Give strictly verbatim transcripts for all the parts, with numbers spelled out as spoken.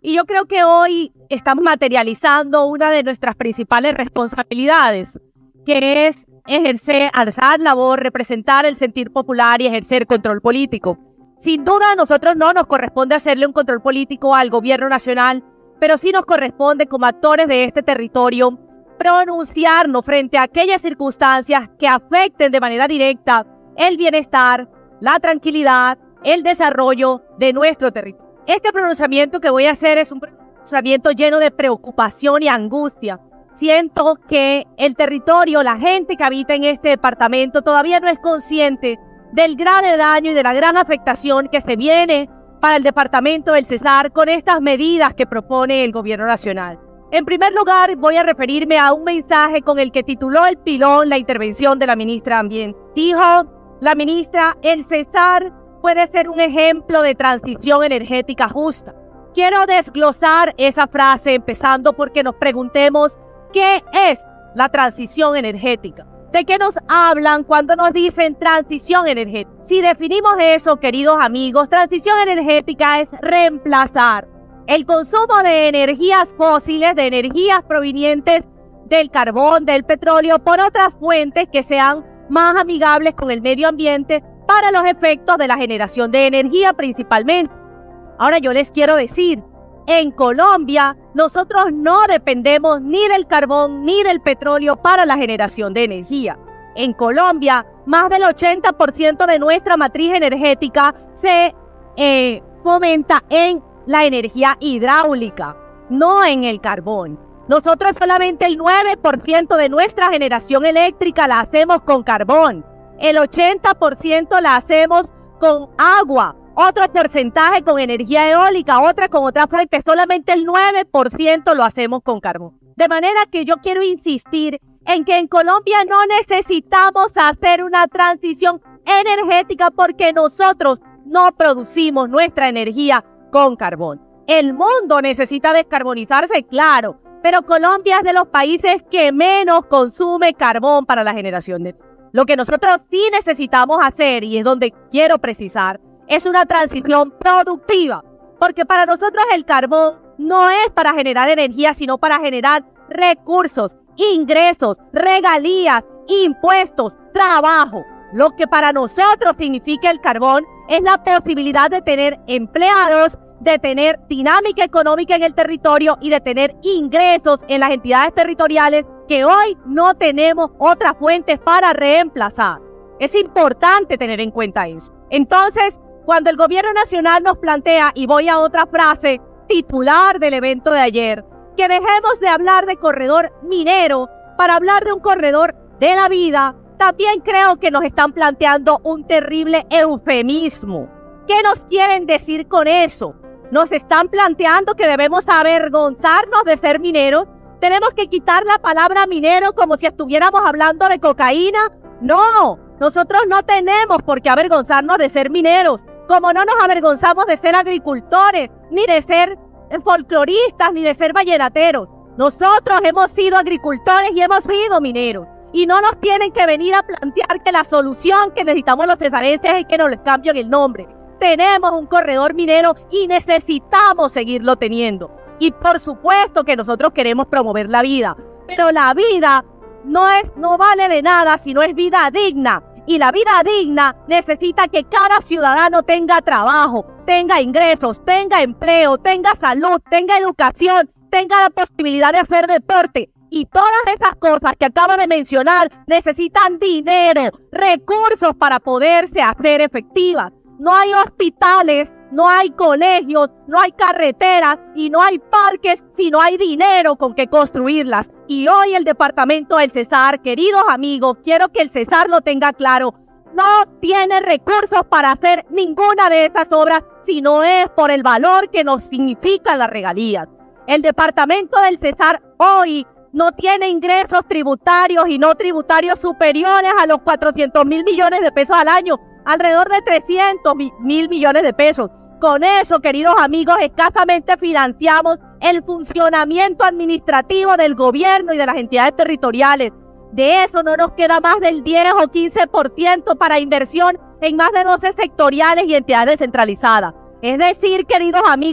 Y yo creo que hoy estamos materializando una de nuestras principales responsabilidades, que es ejercer, alzar la voz, representar el sentir popular y ejercer control político. Sin duda, a nosotros no nos corresponde hacerle un control político al gobierno nacional, pero sí nos corresponde como actores de este territorio pronunciarnos frente a aquellas circunstancias que afecten de manera directa el bienestar, la tranquilidad, el desarrollo de nuestro territorio. Este pronunciamiento que voy a hacer es un pronunciamiento lleno de preocupación y angustia. Siento que el territorio, la gente que habita en este departamento todavía no es consciente del grave daño y de la gran afectación que se viene para el departamento del Cesar con estas medidas que propone el gobierno nacional. En primer lugar, voy a referirme a un mensaje con el que tituló el pilón la intervención de la ministra de Ambiente. Dijo la ministra, el Cesar puede ser un ejemplo de transición energética justa. Quiero desglosar esa frase empezando porque nos preguntemos ¿qué es la transición energética? ¿De qué nos hablan cuando nos dicen transición energética? Si definimos eso, queridos amigos, transición energética es reemplazar el consumo de energías fósiles, de energías provenientes del carbón, del petróleo, por otras fuentes que sean más amigables con el medio ambiente para los efectos de la generación de energía principalmente. Ahora yo les quiero decir, en Colombia nosotros no dependemos ni del carbón ni del petróleo para la generación de energía. En Colombia, más del ochenta por ciento de nuestra matriz energética se eh, fomenta en la energía hidráulica, no en el carbón. Nosotros solamente el nueve por ciento de nuestra generación eléctrica la hacemos con carbón. El ochenta por ciento la hacemos con agua, otro porcentaje con energía eólica, otra con otra fuente, solamente el nueve por ciento lo hacemos con carbón. De manera que yo quiero insistir en que en Colombia no necesitamos hacer una transición energética porque nosotros no producimos nuestra energía con carbón. El mundo necesita descarbonizarse, claro, pero Colombia es de los países que menos consume carbón para la generación de energía. Lo que nosotros sí necesitamos hacer, y es donde quiero precisar, es una transición productiva, porque para nosotros el carbón no es para generar energía, sino para generar recursos, ingresos, regalías, impuestos, trabajo. Lo que para nosotros significa el carbón es la posibilidad de tener empleados, de tener dinámica económica en el territorio y de tener ingresos en las entidades territoriales que hoy no tenemos otras fuentes para reemplazar. Es importante tener en cuenta eso. Entonces, cuando el gobierno nacional nos plantea, y voy a otra frase titular del evento de ayer, que dejemos de hablar de corredor minero para hablar de un corredor de la vida, también creo que nos están planteando un terrible eufemismo. ¿Qué nos quieren decir con eso? Nos están planteando que debemos avergonzarnos de ser mineros. ¿Tenemos que quitar la palabra minero como si estuviéramos hablando de cocaína? No, nosotros no tenemos por qué avergonzarnos de ser mineros, como no nos avergonzamos de ser agricultores, ni de ser folcloristas, ni de ser vallenateros. Nosotros hemos sido agricultores y hemos sido mineros. Y no nos tienen que venir a plantear que la solución que necesitamos los cesarenses es que nos les cambien el nombre. Tenemos un corredor minero y necesitamos seguirlo teniendo. Y por supuesto que nosotros queremos promover la vida, pero la vida no es, no vale de nada si no es vida digna. Y la vida digna necesita que cada ciudadano tenga trabajo, tenga ingresos, tenga empleo, tenga salud, tenga educación, tenga la posibilidad de hacer deporte. Y todas esas cosas que acabo de mencionar necesitan dinero, recursos para poderse hacer efectivas. No hay hospitales, no hay colegios, no hay carreteras y no hay parques si no hay dinero con que construirlas. Y hoy el departamento del Cesar, queridos amigos, quiero que el Cesar lo tenga claro, no tiene recursos para hacer ninguna de estas obras si no es por el valor que nos significan las regalías. El departamento del Cesar hoy no tiene ingresos tributarios y no tributarios superiores a los cuatrocientos mil millones de pesos al año, alrededor de trescientos mil millones de pesos. Con eso, queridos amigos, escasamente financiamos el funcionamiento administrativo del gobierno y de las entidades territoriales. De eso no nos queda más del diez o quince por ciento para inversión en más de doce sectoriales y entidades descentralizadas. Es decir, queridos amigos,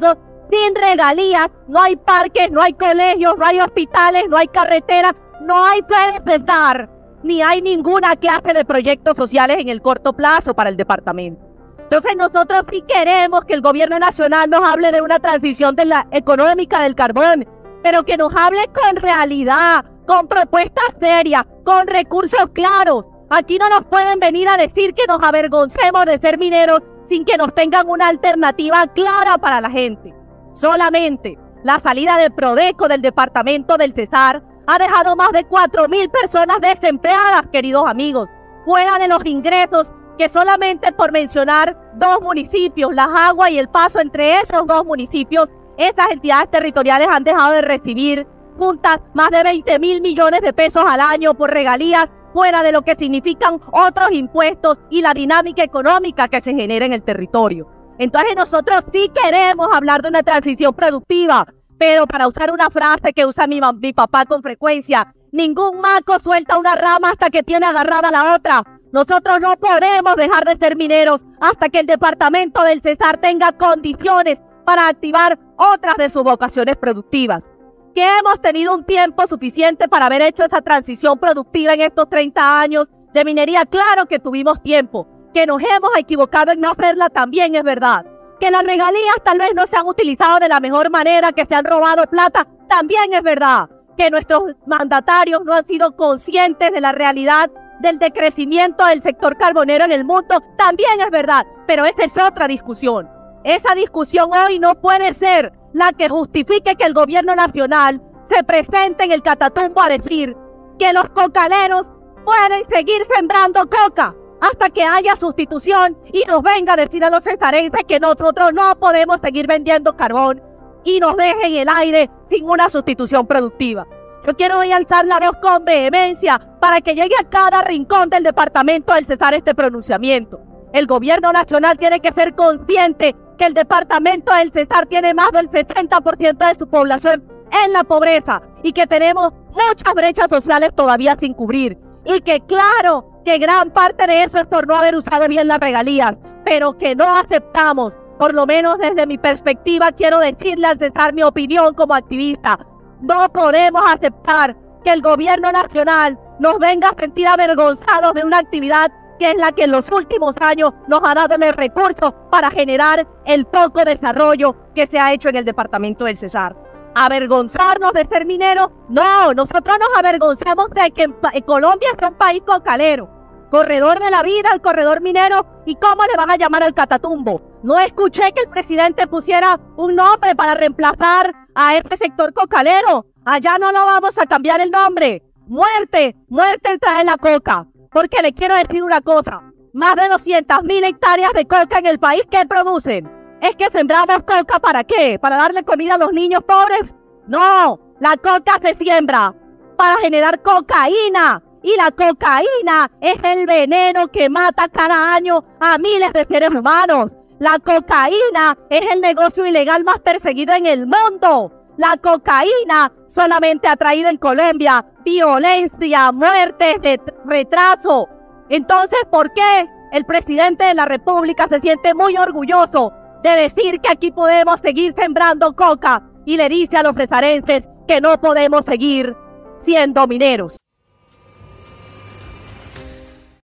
Sin regalías no hay parques, no hay colegios, no hay hospitales, no hay carreteras, no hay Fede Cesar, ni hay ninguna clase de proyectos sociales en el corto plazo para el departamento. Entonces nosotros sí queremos que el gobierno nacional nos hable de una transición de la económica del carbón, pero que nos hable con realidad, con propuestas serias, con recursos claros. Aquí no nos pueden venir a decir que nos avergoncemos de ser mineros sin que nos tengan una alternativa clara para la gente. Solamente la salida de Prodeco del departamento del Cesar ha dejado más de cuatro mil personas desempleadas, queridos amigos, fuera de los ingresos que solamente por mencionar dos municipios, La Jagua y El Paso, entre esos dos municipios, esas entidades territoriales han dejado de recibir juntas más de veinte mil millones de pesos al año por regalías, fuera de lo que significan otros impuestos y la dinámica económica que se genera en el territorio. Entonces nosotros sí queremos hablar de una transición productiva, pero para usar una frase que usa mi, mi papá con frecuencia, ningún maco suelta una rama hasta que tiene agarrada la otra. Nosotros no podemos dejar de ser mineros hasta que el departamento del Cesar tenga condiciones para activar otras de sus vocaciones productivas. Que hemos tenido un tiempo suficiente para haber hecho esa transición productiva en estos treinta años de minería. Claro que tuvimos tiempo. Que nos hemos equivocado en no hacerla también es verdad. Que las regalías tal vez no se han utilizado de la mejor manera, que se han robado plata, también es verdad. Que nuestros mandatarios no han sido conscientes de la realidad del decrecimiento del sector carbonero en el mundo, también es verdad. Pero esa es otra discusión. Esa discusión hoy no puede ser la que justifique que el gobierno nacional se presente en el Catatumbo a decir que los cocaleros pueden seguir sembrando coca hasta que haya sustitución y nos venga a decir a los cesarenses que nosotros no podemos seguir vendiendo carbón y nos deje en el aire sin una sustitución productiva. Yo quiero hoy alzar la voz con vehemencia para que llegue a cada rincón del departamento del Cesar este pronunciamiento. El gobierno nacional tiene que ser consciente que el departamento del Cesar tiene más del sesenta por ciento de su población en la pobreza y que tenemos muchas brechas sociales todavía sin cubrir. Y que claro, que gran parte de eso es por no haber usado bien las regalías, pero que no aceptamos, por lo menos desde mi perspectiva, quiero decirle al Cesar mi opinión como activista. No podemos aceptar que el gobierno nacional nos venga a sentir avergonzados de una actividad que es la que en los últimos años nos ha dado los recursos para generar el poco desarrollo que se ha hecho en el departamento del Cesar. ¿Avergonzarnos de ser mineros? No, nosotros nos avergonzamos de que en Colombia es un país cocalero. Corredor de la vida, el corredor minero. ¿Y cómo le van a llamar al Catatumbo? No escuché que el presidente pusiera un nombre para reemplazar a este sector cocalero. Allá no lo vamos a cambiar el nombre. Muerte, muerte trae la coca. Porque le quiero decir una cosa, más de doscientas mil hectáreas de coca en el país, ¿qué producen? ¿Es que sembramos coca para qué? ¿Para darle comida a los niños pobres? No, la coca se siembra para generar cocaína. Y la cocaína es el veneno que mata cada año a miles de seres humanos. La cocaína es el negocio ilegal más perseguido en el mundo. La cocaína solamente ha traído en Colombia violencia, muertes, de retraso. Entonces, ¿por qué el presidente de la República se siente muy orgulloso de decir que aquí podemos seguir sembrando coca y le dice a los cesarenses que no podemos seguir siendo mineros?